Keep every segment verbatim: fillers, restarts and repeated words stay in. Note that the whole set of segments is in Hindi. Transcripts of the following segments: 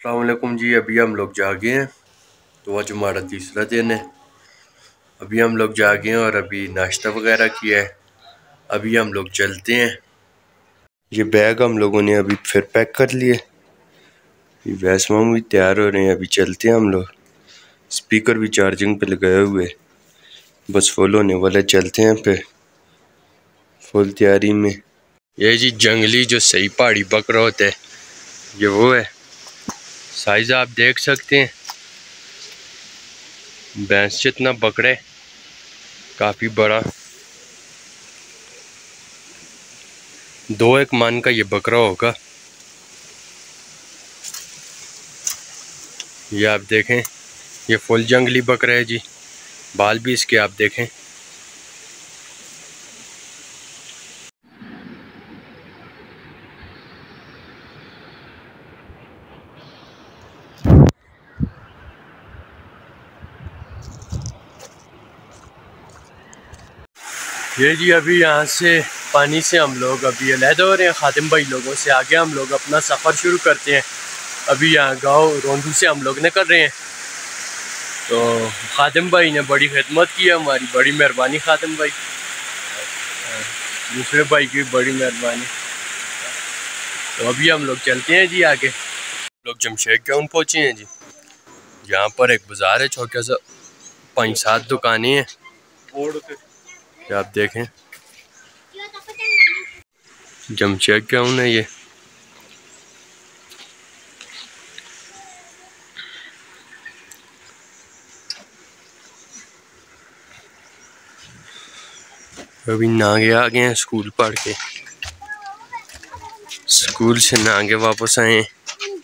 अस्सलाम वालेकुम जी। अभी हम लोग जागे हैं तो आज हमारा तीसरा दिन है। अभी हम लोग जागे हैं और अभी नाश्ता वगैरह किया है। अभी हम लोग चलते हैं। ये बैग हम लोगों ने अभी फिर पैक कर लिए। वैसे हम भी तैयार हो रहे हैं, अभी चलते हैं हम लोग। स्पीकर भी चार्जिंग पे लगाए हुए, बस फुल होने वाला। चलते हैं फिर फुल तैयारी में। ये जी जंगली जो सही पहाड़ी बकरा होता है, ये वो है। साइज आप देख सकते हैं, भैंस जितना बकरा है, काफी बड़ा। दो एक मन का ये बकरा होगा। ये आप देखें, ये फुल जंगली बकरा है जी। बाल भी इसके आप देखें। ये जी अभी यहाँ से पानी से हम लोग अभी अलहदा हो रहे हैं खातिम भाई लोगों से। आगे हम लोग अपना सफ़र शुरू करते हैं। अभी यहाँ गांव रोंदू से हम लोग निकल रहे हैं। तो खातिम भाई ने बड़ी खिदमत की है हमारी, बड़ी मेहरबानी खातिम भाई। दूसरे भाई की बड़ी मेहरबानी। तो अभी हम लोग चलते हैं जी आगे। हम लोग जमशेद गाँव पहुँचे हैं जी। यहाँ पर एक बाज़ार है छोटा सा, पाँच सात दुकानें हैं। आप देखें, जमशेद गाँव है ये। अभी नागे आ गए हैं स्कूल पढ़ के। स्कूल से नागे वापस आए हैं।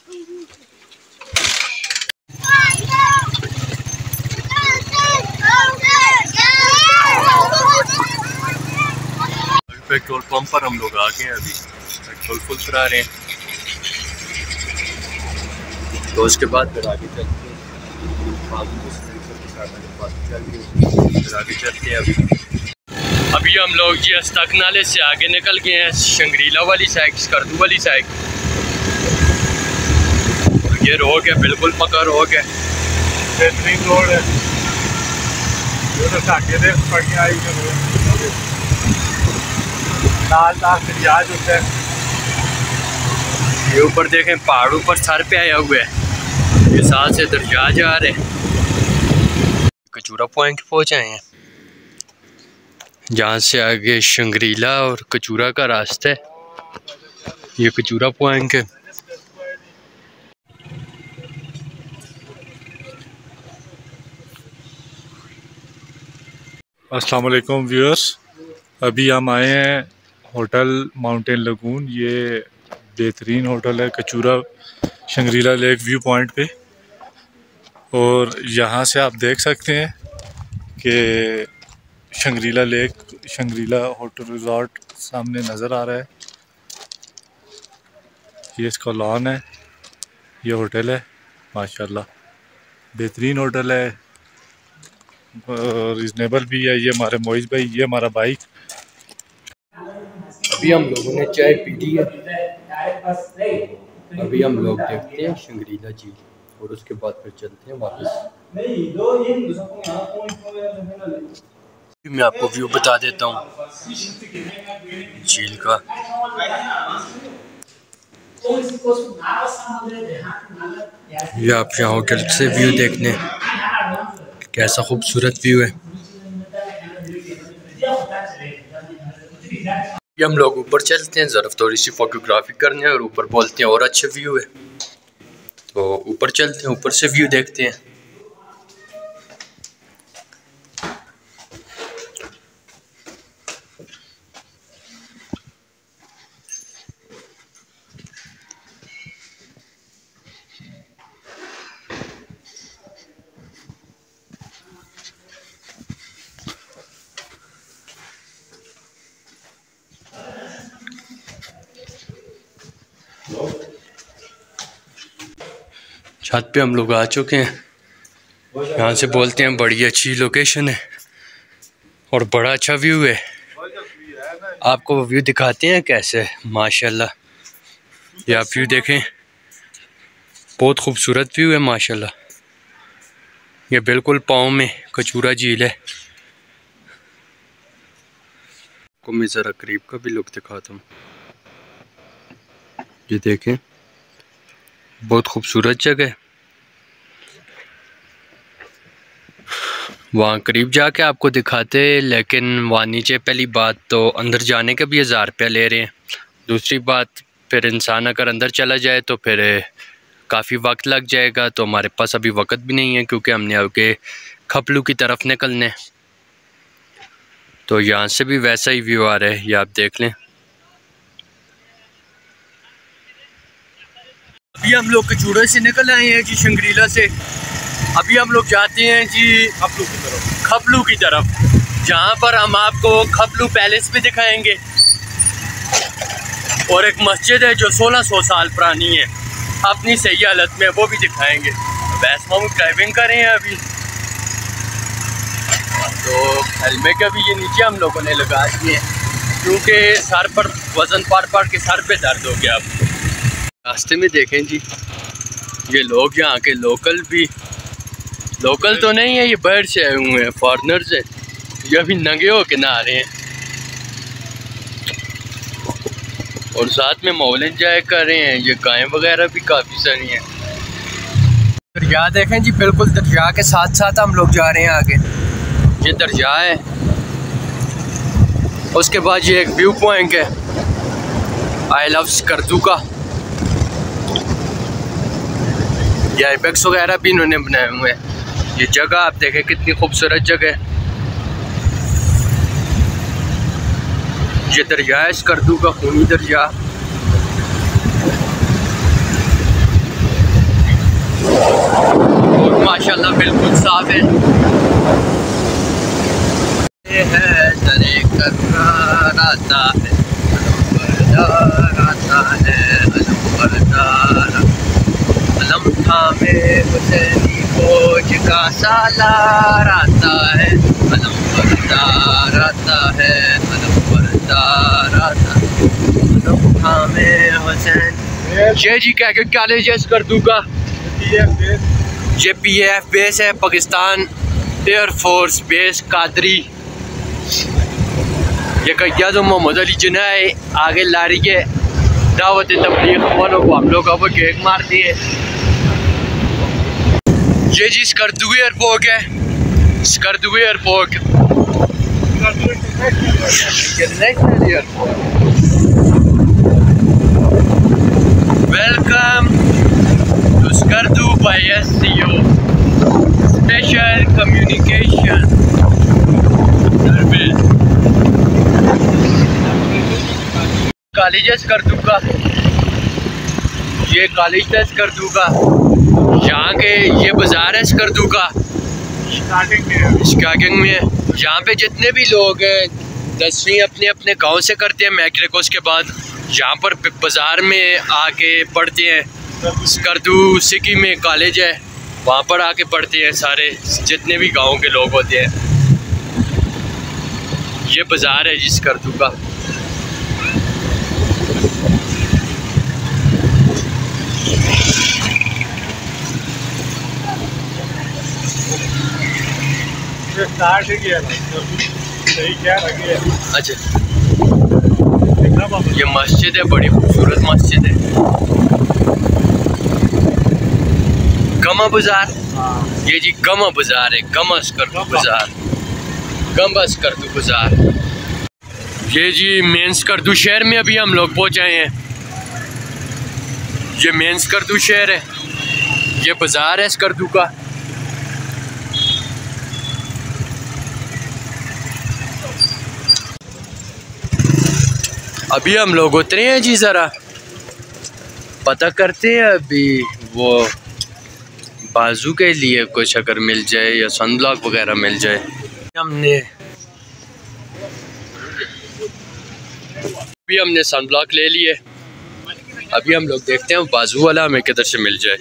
पेट्रोल पंप पर हम लोग आ गए हैं। अभी पेट्रोल फुल करा रहे हैं, तो उसके बाद फिर आगे चलते हैं। फिर आगे चलते हैं। अभी अभी हम लोग जी अस्ताक नाले से आगे निकल गए हैं, शंग्रीला वाली साइड, स्कर्दू वाली साइड। ये रोड है, बिल्कुल पक्का रोड है, बेहतरीन रोड है। लाल लाल रियाज होता है। ये ऊपर देखें, पहाड़ों पर सर पे आया हुआ है। ये साथ से दरिया जा रहे हैं। कचूरा पॉइंट पहुंच आए हैं, जहाँ से आगे शंग्रीला और कचूरा का रास्ता है। ये कचूरा पॉइंट है। अस्सलाम वालेकुम व्यूअर्स। अभी हम आए हैं होटल माउंटेन लगून। ये बेहतरीन होटल है Kachura Shangrila lake view point पे। और यहाँ से आप देख सकते हैं कि Shangrila lake, Shangrila hotel resort सामने नज़र आ रहा है। ये इसका लॉन है, ये होटल है। माशाल्लाह बेहतरीन होटल है, रिजनेबल भी है। ये हमारे मोइज़ भाई, ये हमारा बाइक। अभी हम लोगों ने चाय पी ली है। अभी हम लोग देखते हैं शंग्रीला झील और उसके बाद फिर चलते हैं वापस। मैं आपको व्यू बता देता हूँ झील का। ये आप यहाँ होटल से व्यू देखने, कैसा खूबसूरत व्यू है। हम लोग ऊपर चलते हैं ज़रा थोड़ी सी फोटोग्राफी करने, और ऊपर बोलते हैं और अच्छे व्यू है। तो ऊपर चलते हैं, ऊपर से व्यू देखते हैं। छत पे हम लोग आ चुके हैं। यहाँ से बोलते हैं बड़ी अच्छी लोकेशन है और बड़ा अच्छा व्यू है। आपको वो व्यू दिखाते हैं कैसे है। माशाल्लाह, ये आप व्यू देखें। बहुत खूबसूरत व्यू है माशाल्लाह। ये बिल्कुल पाँव में कचूरा झील है। को मैं ज़रा करीब का भी लुक दिखाता हूँ। ये देखें, बहुत खूबसूरत जगह। वहाँ करीब जाके आपको दिखाते, लेकिन वहाँ नीचे पहली बात तो अंदर जाने के भी हज़ार रुपया ले रहे हैं। दूसरी बात, फिर इंसान अगर अंदर चला जाए तो फिर काफ़ी वक्त लग जाएगा। तो हमारे पास अभी वक्त भी नहीं है, क्योंकि हमने आगे खपलू की तरफ निकलने। तो यहाँ से भी वैसा ही व्यू आ रहा है, ये आप देख लें। अभी हम लोग कचूड़े से निकल आए हैं जी, शंग्रीला से। अभी हम लोग जाते हैं जी खपलू की तरफ, खपलू की तरफ जहाँ पर हम आपको खपलू पैलेस भी दिखाएंगे, और एक मस्जिद है जो सोलह सौ साल पुरानी है, अपनी सही हालत में, वो भी दिखाएंगे। वैसे हम ड्राइविंग कर रहे हैं अभी, तो हेलमेट अभी ये नीचे हम लोगों ने लगा दिए हैं, क्योंकि सर पर वज़न पड़ पड़ के सर पे दर्द हो गया। अब रास्ते में देखें जी, ये लोग यहाँ के लोकल भी, लोकल तो नहीं है, ये बाहर से आए हुए हैं, फॉरेनर्स हैं। ये अभी नंगे हो के नहा रहे हैं और साथ में माहौल एंजॉय कर रहे हैं। ये गायें वगैरह भी काफ़ी सारी हैं। दरिया देखें जी, बिल्कुल दरिया के साथ साथ हम लोग जा रहे हैं आगे। ये दरिया है, उसके बाद ये एक व्यू पॉइंट है आई लव स्कर्दू का। ये आइबेक्स वगैरह भी इन्होंने बनाए हुए हैं। ये जगह आप देखें कितनी खूबसूरत जगह है। ये दरिया है स्कर्दू का, खूनी दरिया। और माशाल्लाह बिल्कुल साफ है। ये है दरे करार आता है, आता है अलम थामे हुसैनी फौज का सालार आता है, अलम बरदार आता है, अलम बरदार आता है, अलम थामे हुसैन। ये जी क्या क्या कॉलेज है स्कर्दू का? ये पी ए एफ बेस है, पाकिस्तान एयरफोर्स बेस कादरी। ये कहिया तो मोहम्मद अली जिन्ना है, आगे लारी के दावत तबलीग वालों को हम लोग अब केक मार दिए। ये जी स्कर्दू एयरपोर्ट है, Skardu airport welcome to Skardu by S C O special communication service. College है स्कर्दू का, ये कॉलेज है स्कर्दू का। यहाँ के ये बाज़ार है स्कर्दू का, स्कागिंग में है। यहाँ पे जितने भी लोग हैं दसवीं अपने अपने गांव से करते हैं मैट्रिक, उसके बाद यहाँ पर बाज़ार में आके पढ़ते हैं। स्कर्दू सिटी में कॉलेज है, वहाँ पर आके पढ़ते हैं सारे जितने भी गाँव के लोग होते हैं। ये बाज़ार है जी स्कर्दू का। अच्छा, ये मस्जिद है, बड़ी खूबसूरत मस्जिद है। गमा बाजार, ये जी गमा बाजार है, गमा स्कर्दू बाजार, गमा स्कर्दू बाजार। ये जी मेन स्कर्दू शहर में अभी हम लोग पहुँच आए हैं। ये मेन स्कर्दू शहर है, ये बाजार है स्कर्दू का। अभी हम लोग उतरे हैं जी, ज़रा पता करते हैं अभी वो बाजू के लिए कुछ अगर मिल जाए या सनब्लॉक वगैरह मिल जाए। हमने अभी हमने सनब्लॉक ले लिए। अभी हम लोग देखते हैं बाजू वाला हमें किधर से मिल जाए।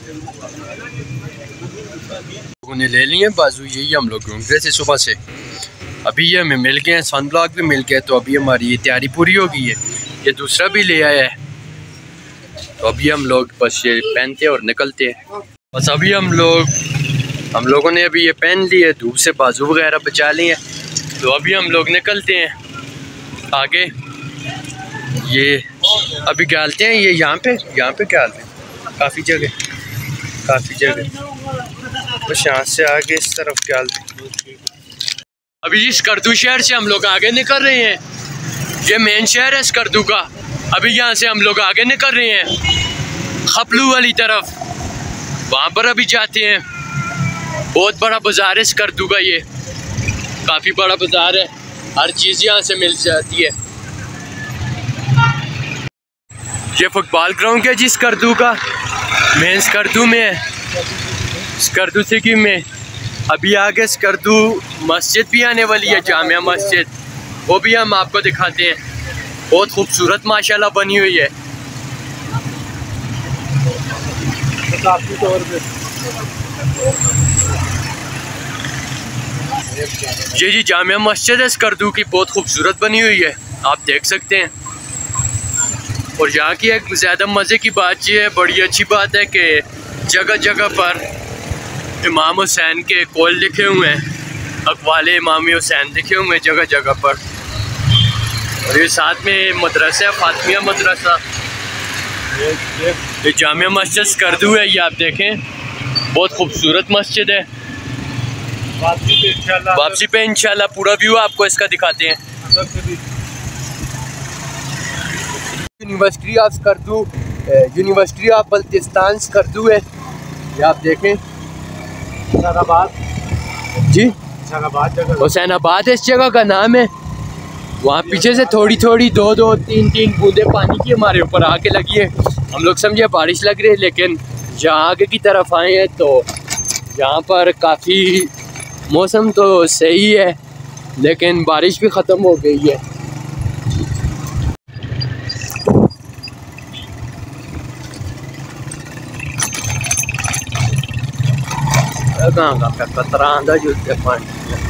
उन्हें ले लिए बाजू, यही हम लोग घूम रहे थे सुबह से। अभी ये हमें मिल गए हैं, सनब्लॉक भी मिल गया, तो अभी हमारी ये तैयारी पूरी हो गई है। ये दूसरा भी ले आया है। तो अभी हम लोग बस ये पहनते हैं और निकलते हैं। बस अभी हम लोग हम लोगों ने अभी ये पहन लिए, धूप से बाजू वगैरह बचा लिए हैं। तो अभी हम लोग निकलते हैं आगे। ये अभी डालते हैं ये यहाँ पे यहाँ पे डालते हैं काफ़ी जगह काफ़ी जगह बस यहाँ से आगे इस तरफ डालते हैं। अभी इस स्कर्दू शहर से हम लोग आगे निकल रहे हैं। ये मेन शहर है स्कर्दू का। अभी यहाँ से हम लोग आगे निकल रहे हैं खपलू वाली तरफ, वहाँ पर अभी जाते हैं। बहुत बड़ा बाज़ार है स्कर्दू का, ये काफ़ी बड़ा बाज़ार है, हर चीज़ यहाँ से मिल जाती है। ये फुटबॉल ग्राउंड है जी स्कर्दू का, मेन स्कर्दू में है, स्कर्दू सिटी में। अभी आगे स्कर्दू मस्जिद भी आने वाली है, जामिया मस्जिद, वो भी हम आपको दिखाते हैं। बहुत खूबसूरत माशाल्लाह बनी हुई है। जी जी जामिया मस्जिद है स्कर्दू की, बहुत खूबसूरत बनी हुई है, आप देख सकते हैं। और यहाँ की एक ज़्यादा मज़े की बात ये है, बड़ी अच्छी बात है कि जगह जगह पर इमाम हुसैन के कौल लिखे हुए हैं, अक़वाले इमाम हुसैन लिखे हुए हैं जगह जगह पर। और ये साथ में मदरसा फातिमिया मदरसा, ये जामिया मस्जिद स्कर्दू है, ये आप देखें बहुत खूबसूरत मस्जिद है। वापसी पे इंशाल्लाह पूरा व्यू आपको इसका दिखाते हैं। University of Skardu, university of Baltistan Skardu है, ये आप देखें। जी हुसैनाबाद इस जगह का नाम है। वहाँ पीछे से थोड़ी थोड़ी दो दो तीन तीन बूंदे पानी की हमारे ऊपर आके लगी है। हम लोग समझे बारिश लग रही है, लेकिन जहाँ आगे की तरफ आए हैं तो यहाँ पर काफ़ी मौसम तो सही है, लेकिन बारिश भी ख़त्म हो गई है। कहाँ का कतरा आंदा जो पानी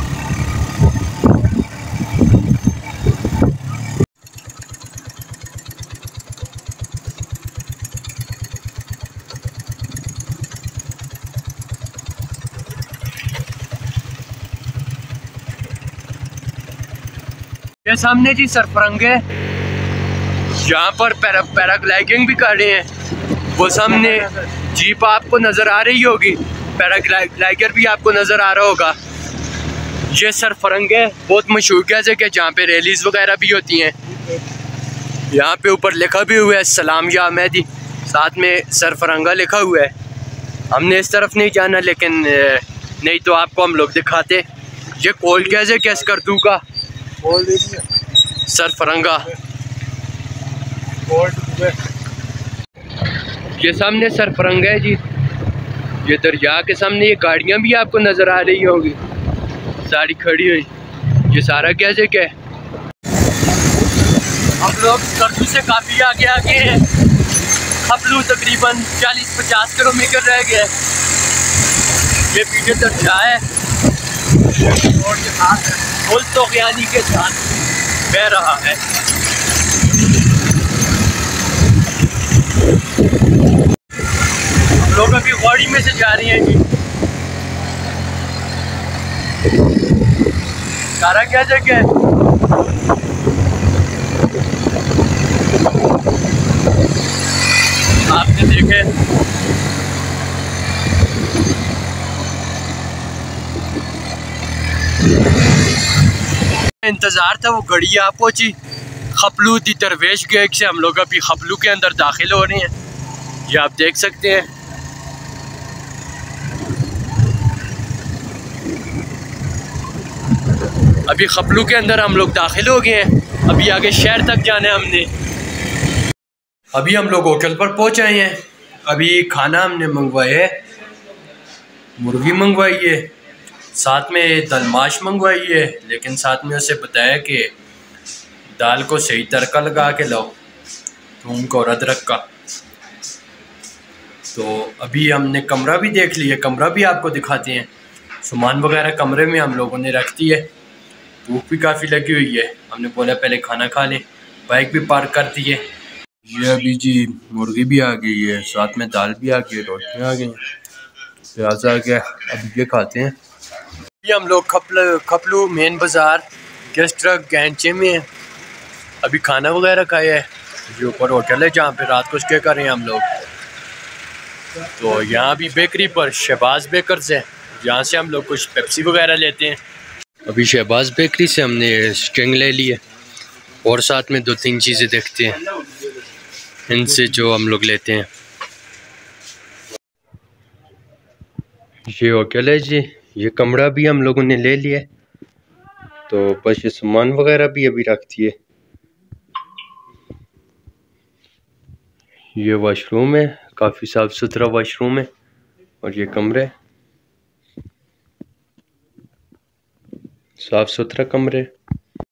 ये सामने जी सरफरंग है, यहाँ पर पैरा पैराग्लाइडिंग भी कर रहे हैं। वो सामने जीप आपको नज़र आ रही होगी, पैराग्लाइडर भी आपको नज़र आ रहा होगा। ये सरफरंग है, बहुत मशहूर जगह है जहाँ पे रैलीज वगैरह भी होती हैं। यहाँ पे ऊपर लिखा भी हुआ है सलाम या मेहदी, साथ में सरफरंगा लिखा हुआ है। हमने इस तरफ नहीं जाना, लेकिन नहीं तो आपको हम लोग दिखाते। ये कोल्ड गैस है क्या स्कर्दू का, सरफरंगा। ये सामने सरफरंगा है जी, ये दरिया के सामने ये गाड़ियाँ भी आपको नज़र आ रही होंगी सारी खड़ी हुई। ये सारा क्या जगह है। हम लोग स्कर्दू से काफ़ी आगे आगे हैं, खपलू तकरीबन चालीस पचास किलोमीटर रह गए। ये पीछे दरिया है और के साथ पुल तो यानी के साथ बह रहा है। हम लोग अभी वाड़ी में से जा रहे हैं जी। सारा क्या जगह है, आपने देखे। इंतज़ार था वो घड़ी आ पहुंची। खपलू दी दरवेश गेट से हम लोग अभी खपलू के अंदर दाखिल हो रहे हैं, ये आप देख सकते हैं। अभी खपलू के अंदर हम लोग दाखिल हो गए हैं, अभी आगे शहर तक जाना है हमने। अभी हम लोग होटल पर पहुंच आए हैं। अभी खाना हमने मंगवाया है, मुर्गी मंगवाई है, साथ में दलमाश मंगवाई है, लेकिन साथ में उसे बताया कि दाल को सही तड़का लगा के लाओ, थूम को और अदरक का। तो अभी हमने कमरा भी देख लिया, कमरा भी आपको दिखाते हैं। सामान वगैरह कमरे में हम लोगों ने रख दी है। भूख भी काफ़ी लगी हुई है, हमने बोला पहले खाना खा लें, बाइक भी पार्क कर दी है। ये अभी जी मुर्गी भी आ गई है, साथ में दाल भी आ गई है, रोटियाँ आ गई, प्याज आ गया। अब ये खाते हैं। ये हम लोग खपल खपलू मेन बाज़ार गेस्ट ट्रक गैंचे में है। अभी खाना वगैरह खाया है। ये ऊपर होटल है जहाँ पे रात को स्टे कर रहे हैं हम लोग। तो यहाँ भी बेकरी पर शहबाज बेकर्स है, यहाँ से हम लोग कुछ पेप्सी वगैरह लेते हैं। अभी शहबाज बेकरी से हमने स्ट्रिंग ले ली है और साथ में दो तीन चीज़ें देखते हैं इनसे जो हम लोग लेते हैं। ये होटल है जी, ये कमरा भी हम लोगों ने ले लिया, तो बस ये सामान वगैरह भी अभी रख दिए। ये वॉशरूम है, काफ़ी साफ़ सुथरा वॉशरूम है और ये कमरे साफ़ सुथरा कमरे।